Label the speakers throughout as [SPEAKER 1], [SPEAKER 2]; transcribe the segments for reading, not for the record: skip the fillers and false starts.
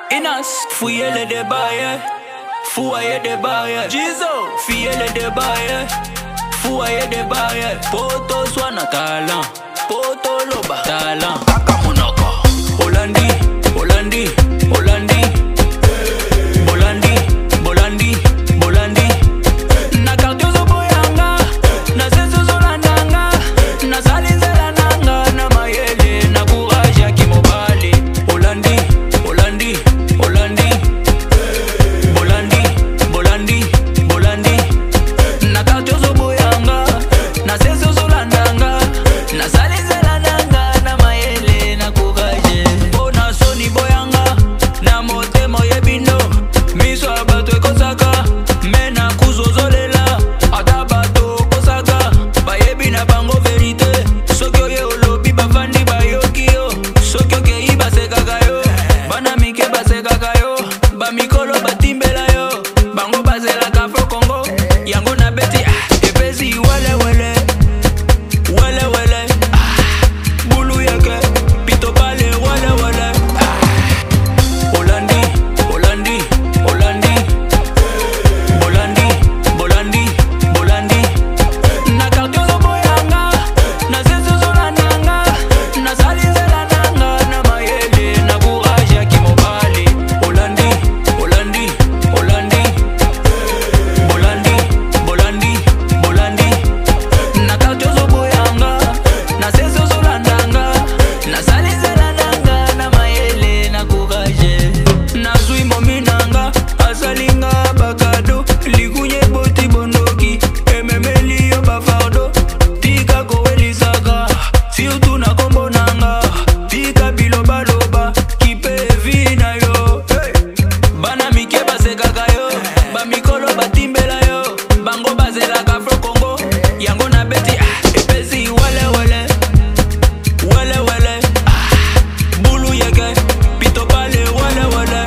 [SPEAKER 1] Inas, fouillez les débats, fouillez des barrières. Jizo, fouillez les débats, fouillez des barrières. Poto soit na talent, poto loba talent. Kakamunoko, Hollandi, Hollandi, Hollandi, Bolandi, Bolandi, Bolandi. Na kartiozo boyanga, na seso zolandanga, na salinzela nanga, na mayele, na courage ya kimobali. Hollandi, Hollandi, Hollandi, Bolandi, Bolandi, Bolandi. Na kartiozo boyanga, na seso zolandanga, na salinzela nanga, na mayele, na courage. Bona soni boyanga, na motemo yebino, miso abato ekosaka, mena kuzozolela, ata bato kosaka, bayebi na bango verite. Soki oye olobi bafandi bayoki yo, soki okei basekaka yo, bana mike basekaka yo, bamikolo batimbela yo, bango bazelaka Afro Congo, yango na beti epesi wele wele, wele wele, bulu yeke, pito pale wele wele. Hollandi, Hollandi, Hollandi, Bolandi, Bolandi, Bolandi. Na kartiozo boyanga, na seso zolandanga, na salinzela nanga, na mayele, na courage ya kimobali. Hollandi, Hollandi, Hollandi, Bolandi, Bolandi, Bolandi. Na kartiozo boyanga, na seso zolandanga, na salinzela nanga, na mayele, na courage. Nazui mominanga, asalinga bakado, likunye boti bondoki, ememeli yo bafardo, tika kowelisaka, surtout na kombo nanga, tika biloba loba, kipe vina yo. Bana mike basekaka yo, bamikolo batimbela yo, bango bazelaka Afro Congo, yango na beti epesi wele wele, wele wele, bulu yeke, pito pale wele wele.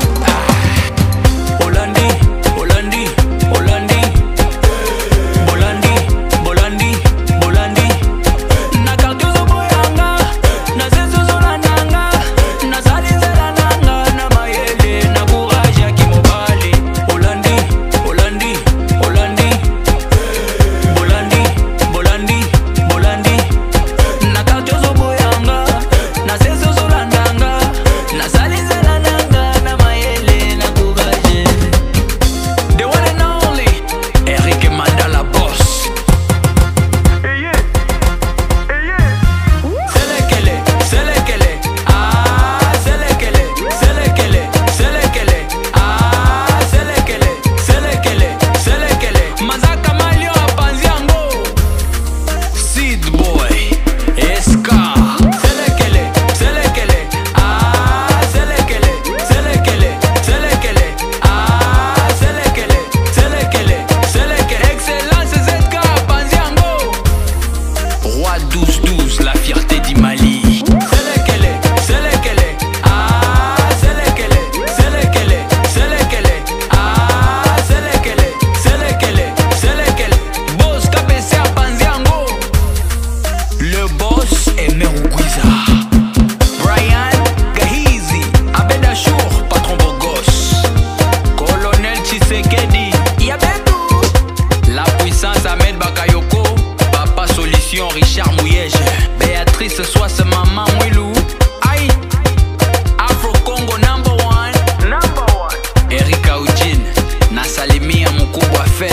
[SPEAKER 1] Hollandi, Hollandi, Hollandi, Bolandi, Bolandi, Bolandi. Na kartiozo boyanga, na seso zolandanga, na salinzela nanga, na mayele, na courage ya kimobali. Hollandi, Hollandi, Hollandi, Bolandi, Bolandi, Bolandi. Na kartiozo boyanga, na seso zolandanga, na salinzela nanga, na mayele, na courage. The one and only Eric Mandala Boss. Selekele, selekele, ah selekele, selekele, selekele, ah selekele, selekele, selekele. Mazaka Malio apanziango, Seed Boy, Eska. Selekele, selekele, ah selekele, selekele, selekele, ah selekele, selekele, selekele. Excellence ZK apanziango. Roi 12-12, la fierté du Mali. Selekele, selekele, ah selekele, selekele, selekele, ah selekele, selekele, selekele. Boss KPC apanziango. Le boss est Merougwiza. Brian Gahizi, Abedachour, patron Bogos. Colonel Tshisekedi, Yabetou. La puissance Ahmed Bakayoko, Papa Solution Richard Mouyège, Béatrice Soisema.